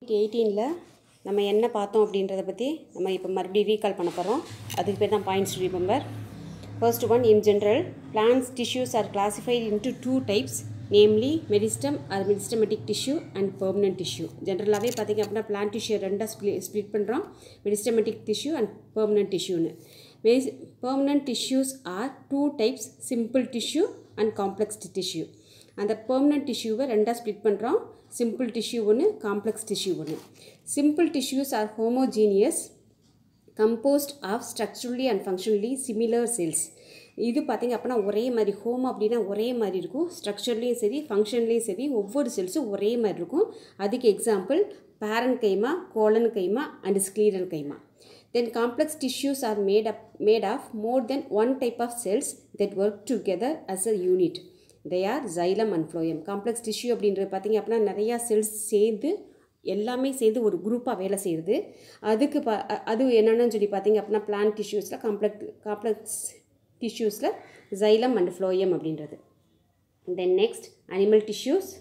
Unit 18ல நம்ம என்ன பார்த்தோம் அப்படின்றத பற்றி நம்ம இப்போ மறுபடியும் ரீகால் பண்ண போகிறோம். அதுக்கு பேர் தான் points to remember. First one, in general, plants tissues are classified into two types, namely meristem or meristematic tissue and permanent tissue. Generally, பார்த்திங்க அப்படின்னா plant tissue ரெண்டாக ஸ்ப்ளிட் பண்ணுறோம், meristematic tissue and permanent tissue. Permanent tissues are two types, simple tissue and complex tissue. அந்த permanent tissue ரெண்டாக split பண்ணுறோம், simple tissue ஒன்று, complex tissue ஒன்று. Simple tissues are homogeneous, composed of structurally and functionally similar cells. இது பார்த்திங்க அப்படின்னா ஒரே மாதிரி, ஹோமோ அப்படின்னா ஒரே மாதிரி இருக்கும், ஸ்ட்ரக்சர்லேயும் சரி ஃபங்க்ஷன்லேயும் சரி ஒவ்வொரு செல்ஸும் ஒரே மாதிரி இருக்கும். அதுக்கு example parenchyma, collenchyma and sclerenchyma. Then complex tissues are made of more than one type of cells that work together as a unit. They are xylem and phloem. Complex tissue அப்படின்றது பார்த்திங்க அப்படின்னா நிறையா cells சேர்ந்து எல்லாமே சேர்ந்து ஒரு குரூப்பாக வேலை செய்யுது. அதுக்கு அது என்னென்னு சொல்லி பார்த்திங்க அப்படின்னா பிளான்ட் டிஷ்யூஸில் காம்ப்ளெக்ஸ் டிஷ்யூஸில் xylem அண்ட் phloem அப்படின்றது. Then next animal tissues.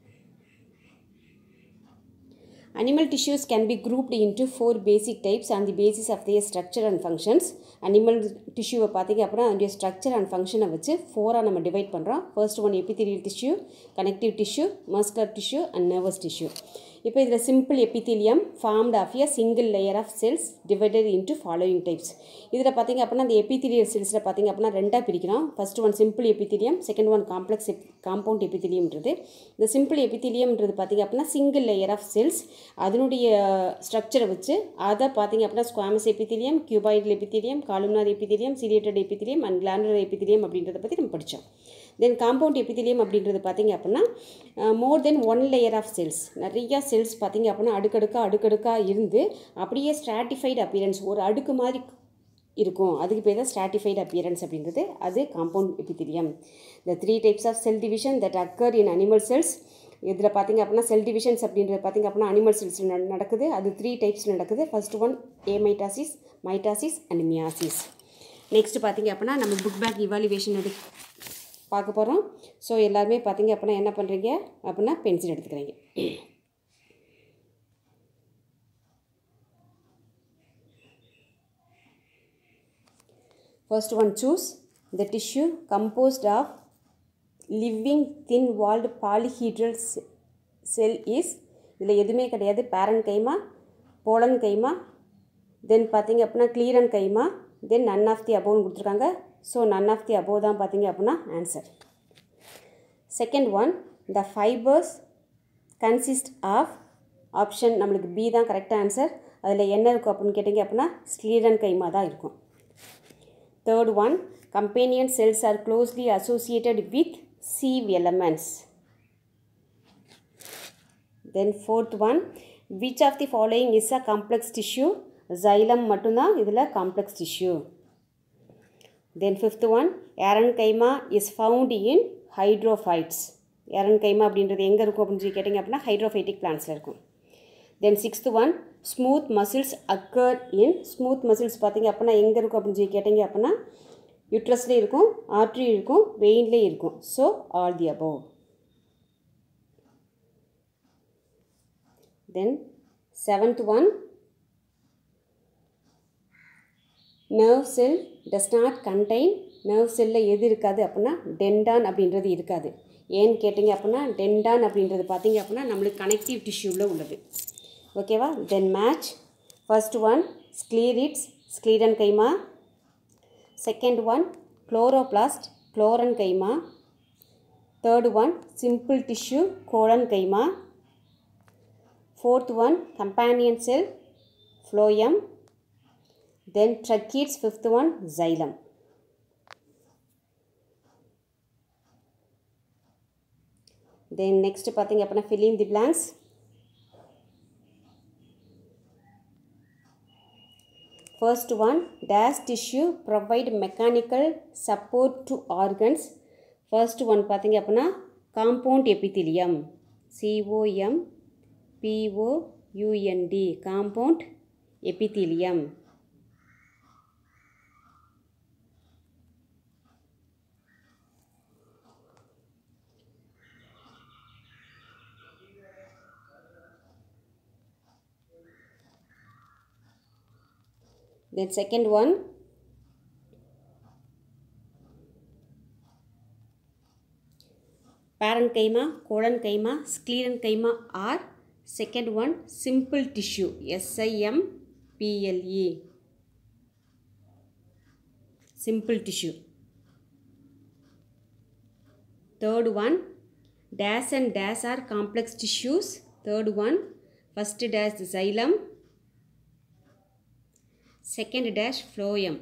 Animal tissues can be grouped into 4 basic types on the basis of their structure and functions. Animal tissue பார்த்திங்க அப்படின்னா அதோடைய ஸ்ட்ரக்சர் அண்ட் ஃபங்க்ஷனை வச்சு 4ஆக நம்ம டிவைட் பண்ணுறோம். First one epithelial tissue, connective tissue, muscular tissue and nervous tissue. இப்போ இதில் simple epithelium formed of a single layer of cells divided into following types. இதில் பார்த்திங்க அப்படின்னா அந்த எபித்தீலியல் செல்ஸில் பார்த்திங்க அப்படின்னா ரெண்டாக பிரிக்கிறோம். First one simple epithelium, second one compound எபித்தீலியம்ன்றது. இந்த சிம்பிள் எபித்தீலியம்ன்றது பார்த்திங்க அப்படின்னா சிங்கிள் லேயர் ஆஃப் செல்ஸ், அதனுடைய ஸ்ட்ரக்சரை வச்சு அதை பார்த்திங்க அப்படின்னா squamous epithelium, cuboidal epithelium, columnar epithelium, ciliated epithelium and glandular epithelium அப்படின்றத பற்றி நம்ம படித்தோம். தென் காம்பவுண்ட் எபித்தீலியம் அப்படின்றது பார்த்திங்க அப்படின்னா more than one layer of cells, நிறையா செல்ஸ் பார்த்திங்க அப்படின்னா அடுக்கடுக்காக இருந்து அப்படியே ஸ்ட்ராட்டிஃபைடு அப்பியரன்ஸ், ஒரு அடுக்கு மாதிரி இருக்கும், அதுக்கு பேர் தான் ஸ்ட்ராட்டிஃபைடு அப்பியரன்ஸ் அப்படின்றது, அது compound epithelium. The 3 types of cell division that occur in animal cells. இதில் பார்த்திங்க அப்படின்னா செல் டிவிஷன்ஸ் அப்படின்றது பார்த்திங்க அப்படின்னா அனிமல் செல்ஸில் நடக்குது. அது 3 types நடக்குது. First one amitosis, mitosis and meiosis. Next பார்த்திங்க அப்படின்னா நம்ம புக் பேக் இவாலுவேஷன் பார்க்க போகிறோம். ஸோ எல்லாருமே பார்த்திங்க அப்படின்னா என்ன பண்ணுறீங்க அப்படின்னா பென்சில் எடுத்துக்கிறீங்க. First one, choose the tissue composed of living thin walled polyhedral cell is. இதில் எதுவுமே கிடையாது. பேரன் கைமா, போலன் கைமா, தென் பார்த்திங்க அப்படின்னா கிளீரன் கைமா, தென் நன் ஆஃப் தி அபோவ்னு கொடுத்துருக்காங்க. So none of the above தான் பார்த்திங்க அப்படின்னா answer. Second one, the fibres consist of, option நம்மளுக்கு பி தான் கரெக்டாக ஆன்சர். அதில் என்ன இருக்கும் அப்படின்னு கேட்டிங்க அப்படின்னா ஸ்க்ளீரன் கைமா தான் இருக்கும். Third one, companion cells are closely associated with sieve elements. Then fourth one, which of the following is a complex tissue? xylem மட்டும்தான் இதில் complex tissue. Then fifth one, parenchyma is found in hydrophytes. parenchyma அப்படின்றது எங்கே இருக்கும் அப்படின்னு சொல்லி கேட்டிங்க அப்படின்னா ஹைட்ரோஃபைட்டிக் பிளான்ஸில் இருக்கும். Then sixth one, smooth muscles occur in, smooth muscles பார்த்திங்க அப்படின்னா எங்கே இருக்கும் அப்படின்னு சொல்லி கேட்டிங்க அப்படின்னா யூட்ரஸ்லேயும் இருக்கும், ஆர்ட்ரி இருக்கும், வெயின்லேயும் இருக்கும். So all the above. Then seventh one, nerve cell does not contain, nerve செல்லில் எது இருக்காது அப்படின்னா டெண்டான் அப்படின்றது இருக்காது. ஏன்னு கேட்டிங்க அப்படின்னா டெண்டான் அப்படின்றது பார்த்திங்க அப்படின்னா நம்மளுக்கு கனெக்டிவ் டிஷ்யூவில் உள்ளது. ஓகேவா? Then match. First one sclereids, sclerenchyma. Second one chloroplast, chlorine கைமா. Third one simple tissue, collenchyma. Fourth one companion cell, phloem. Then tracheids, fifth one xylem. Then next பார்த்திங்க அப்படின்னா fill in the blanks. First one, dash tissue provide mechanical support to organs. First one பார்த்திங்க அப்படின்னா compound epithelium, COMPOUND, compound epithelium. Then second one, parenchyma, collenchyma, sclerenchyma are second one simple tissue, SIMPLE, simple tissue. Third one, dash and dash are complex tissues. Third one, first dash xylem, second dash phloem.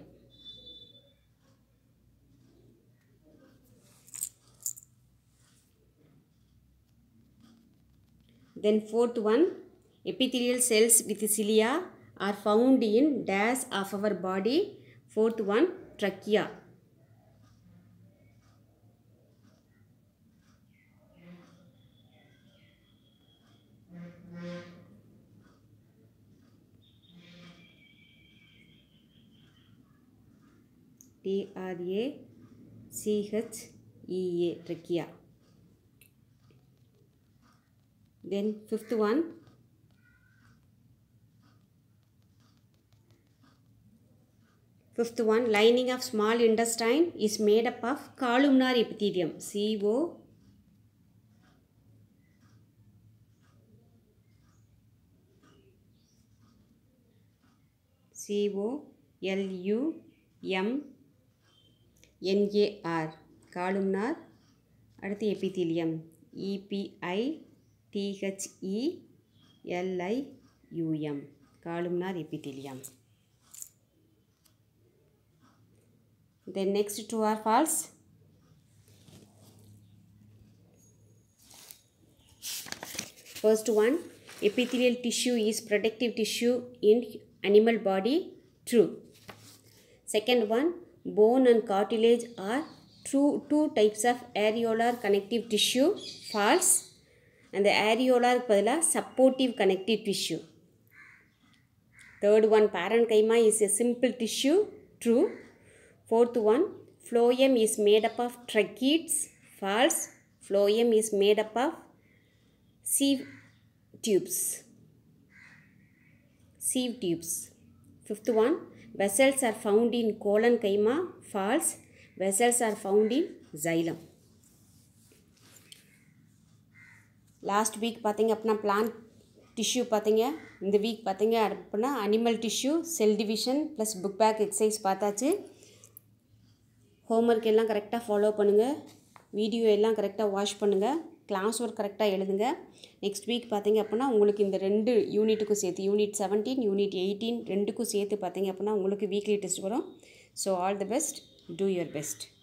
Then fourth one, epithelial cells with cilia are found in dash of our body. Fourth one, trachea. TRACHEA, trachea. Then fifth one, lining of small intestine is made up of columnar epithelium, COLUMNAR, columnar, அடுத்து epithelium, EPITHELIUM, columnar epithelium. Then next true or false? First one, epithelial tissue is protective tissue in animal body. True. Second one, bone and cartilage are two types of areolar connective tissue. False. And the areolar பதிலா supportive connective tissue. Third one, parenchyma is a simple tissue. True. Fourth one, phloem is made up of tracheids. False. Phloem is made up of sieve tubes. Fifth one, vessels are found in collenchyma. False. Vessels are found in xylem. Last week பார்த்தீங்க அப்படின்னா plant tissue பார்த்தீங்க. இந்த week பார்த்தீங்க அப்படின்னா animal tissue, cell division plus book back exercise பார்த்தாச்சு. Homework எல்லாம் கரெக்டாக follow பண்ணுங்கள், வீடியோ எல்லாம் கரெக்டாக வாட்ச் பண்ணுங்கள், கிளாஸ் ஒர்க் கரெக்டாக எழுதுங்க. நெக்ஸ்ட் வீக் பார்த்தீங்க அப்படின்னா உங்களுக்கு இந்த 2 யூனிட்டுக்கும் சேர்த்து யூனிட் 17 யூனிட் 18 ரெண்டுக்கும் சேர்த்து பார்த்தீங்க அப்படின்னா உங்களுக்கு வீக்லி டெஸ்ட் வரும். So all the best, do your best.